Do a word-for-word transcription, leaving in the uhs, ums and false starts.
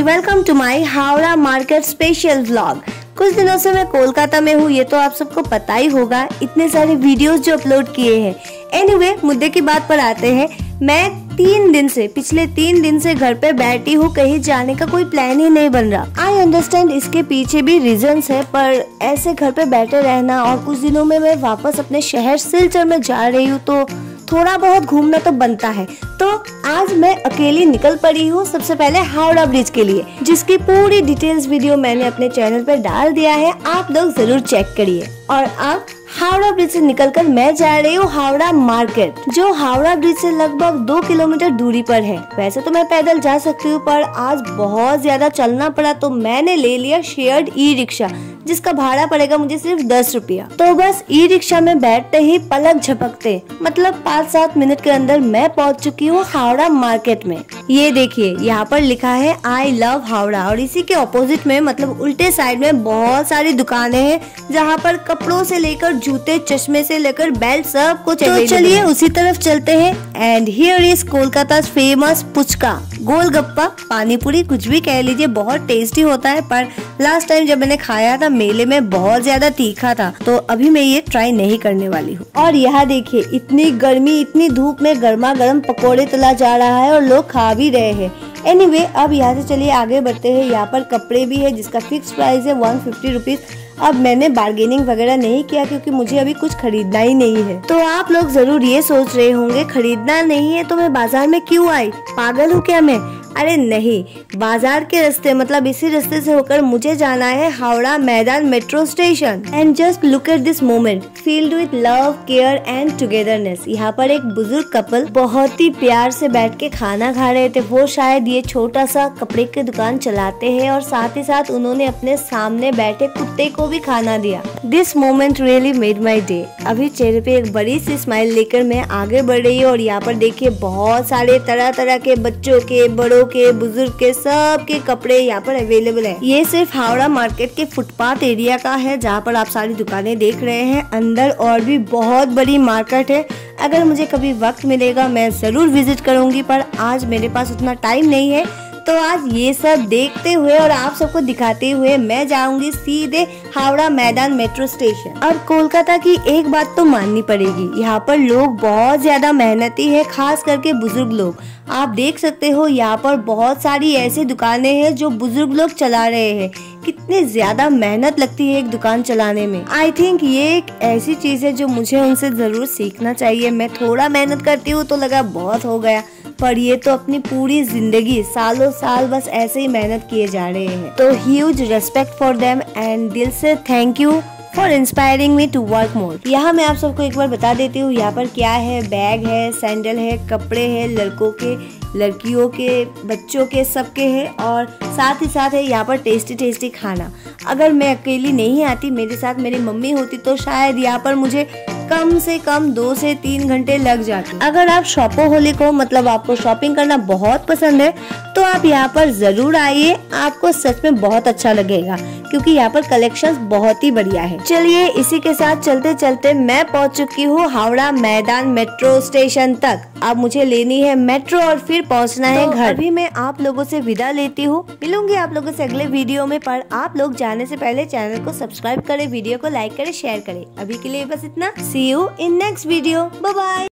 And welcome to my Howrah market special vlog. कुछ दिनों से मैं कोलकाता में हूँ, ये तो आप सबको पता ही होगा, इतने सारे वीडियोस जो अपलोड किए हैं। एनीवे मुद्दे की बात पर आते हैं। मैं तीन दिन से पिछले तीन दिन से घर पे बैठी हूँ, कहीं जाने का कोई प्लान ही नहीं बन रहा। आई अंडरस्टैंड इसके पीछे भी रीजंस है, पर ऐसे घर पे बैठे रहना और कुछ दिनों में मैं वापस अपने शहर सिलचर में जा रही हूँ, तो थोड़ा बहुत घूमना तो बनता है। तो आज मैं अकेली निकल पड़ी हूँ सबसे पहले हावड़ा ब्रिज के लिए, जिसकी पूरी डिटेल्स वीडियो मैंने अपने चैनल पर डाल दिया है, आप लोग जरूर चेक करिए। और अब हावड़ा ब्रिज से निकलकर मैं जा रही हूँ हावड़ा मार्केट, जो हावड़ा ब्रिज से लगभग दो किलोमीटर दूरी पर है। वैसे तो मैं पैदल जा सकती हूँ, पर आज बहुत ज्यादा चलना पड़ा, तो मैंने ले लिया शेयर्ड ई रिक्शा, जिसका भाड़ा पड़ेगा मुझे सिर्फ दस रुपया। तो बस ई रिक्शा में बैठते ही पलक झपकते मतलब पाँच सात मिनट के अंदर मैं पहुंच चुकी हूँ हावड़ा मार्केट में। ये देखिए, यहाँ पर लिखा है आई लव हावड़ा, और इसी के ऑपोजिट में मतलब उल्टे साइड में बहुत सारी दुकानें हैं, जहाँ पर कपड़ों से लेकर जूते, चश्मे से लेकर बेल्ट सब कुछ। तो चलिए उसी तरफ चलते हैं। And here is Kolkata famous puchka, golgappa, pani puri, कुछ भी कह लीजिए, बहुत टेस्टी होता है। पर लास्ट टाइम जब मैंने खाया था मेले में बहुत ज्यादा तीखा था, तो अभी मैं ये ट्राई नहीं करने वाली हूँ। और यहाँ देखिए, इतनी गर्मी, इतनी धूप में गर्मा गर्म पकोड़े तला जा रहा है और लोग खा भी रहे हैं। एनीवे anyway, अब यहाँ से चलिए आगे बढ़ते हैं। यहाँ पर कपड़े भी है, जिसका फिक्स प्राइस है वन फिफ्टी रुपीज। अब मैंने बार्गेनिंग वगैरह नहीं किया, क्योंकि मुझे अभी कुछ खरीदना ही नहीं है। तो आप लोग जरूर ये सोच रहे होंगे, खरीदना नहीं है तो मैं बाजार में क्यों आई, पागल हूँ क्या मैं? अरे नहीं, बाजार के रास्ते मतलब इसी रास्ते से होकर मुझे जाना है Howrah Maidan metro station. And just look at this moment filled with love, care and togetherness. यहाँ पर एक बुजुर्ग कपल बहुत ही प्यार से बैठ के खाना खा रहे थे। वो शायद ये छोटा सा कपड़े की दुकान चलाते हैं, और साथ ही साथ उन्होंने अपने सामने बैठे कुत्ते को भी खाना दिया। This moment really made my day. अभी चेहरे पे एक बड़ी सी स्माइल लेकर मैं आगे बढ़ रही हूँ, और यहाँ पर देखिए बहुत सारे तरह तरह के बच्चों के, बड़ों के, बुजुर्ग के, सब के कपड़े यहाँ पर अवेलेबल है। ये सिर्फ हावड़ा मार्केट के फुटपाथ एरिया का है, जहाँ पर आप सारी दुकानें देख रहे हैं। अंदर और भी बहुत बड़ी मार्केट है। अगर मुझे कभी वक्त मिलेगा मैं जरूर विजिट करूंगी, पर आज मेरे पास उतना टाइम नहीं है। तो आज ये सब देखते हुए और आप सबको दिखाते हुए मैं जाऊंगी सीधे हावड़ा मैदान मेट्रो स्टेशन। और कोलकाता की एक बात तो माननी पड़ेगी, यहाँ पर लोग बहुत ज्यादा मेहनती है, खास करके बुजुर्ग लोग। आप देख सकते हो यहाँ पर बहुत सारी ऐसी दुकानें हैं जो बुजुर्ग लोग चला रहे हैं। कितनी ज्यादा मेहनत लगती है एक दुकान चलाने में। आई थिंक ये एक ऐसी चीज है जो मुझे उनसे जरूर सीखना चाहिए। मैं थोड़ा मेहनत करती हूँ तो लगा बहुत हो गया, पर ये तो अपनी पूरी जिंदगी सालों साल बस ऐसे ही मेहनत किए जा रहे हैं। तो huge respect for them and दिल से thank you for inspiring me to work more. यहाँ मैं आप सबको एक बार बता देती हूँ, यहाँ पर क्या है, बैग है, सैंडल है, कपड़े है, लड़कों के, लड़कियों के, बच्चों के, सबके है। और साथ ही साथ है यहाँ पर टेस्टी टेस्टी खाना। अगर मैं अकेली नहीं आती, मेरे साथ मेरी मम्मी होती, तो शायद यहाँ पर मुझे कम से कम दो से तीन घंटे लग जाते। अगर आप शॉपोहोलिक हो, मतलब आपको शॉपिंग करना बहुत पसंद है, तो आप यहाँ पर जरूर आइए। आपको सच में बहुत अच्छा लगेगा, क्योंकि यहाँ पर कलेक्शंस बहुत ही बढ़िया है। चलिए इसी के साथ चलते चलते मैं पहुँच चुकी हूँ हावड़ा मैदान मेट्रो स्टेशन तक। अब मुझे लेनी है मेट्रो और फिर पहुँचना है घर। अभी मैं आप लोगों से विदा लेती हूँ, मिलूंगी आप लोगों से अगले वीडियो में। पर आप लोग जाने से पहले चैनल को सब्सक्राइब करें, वीडियो को लाइक करें, शेयर करें। अभी के लिए बस इतना। See you in next video, bye bye.